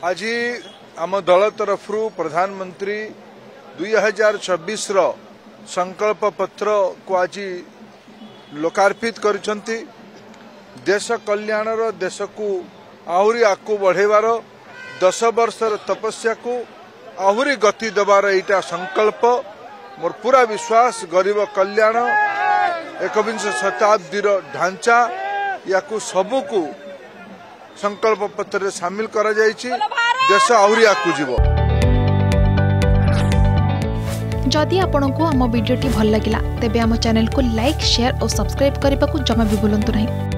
आज आम दल तरफ प्रधानमंत्री 2026 रो संकल्प पत्र को आज लोकार्पित करिसंती। देश कल्याण देश को आहुरी आगू बढ़ेबार 10 वर्षर तपस्या को आहुरी गति देवार एटा संकल्प। मोर पूरा विश्वास गरीब कल्याण एकविंश शताब्दीर ढांचा या सबको संकल्प पत्र सामिल करा जायछि। देश आहुरी आगू जीवो। जदि आपंक आम भिडी भल लगा तेब आम चैनल को लाइक शेयर और सब्सक्राइब करने को जमा भी भूलु नहीं।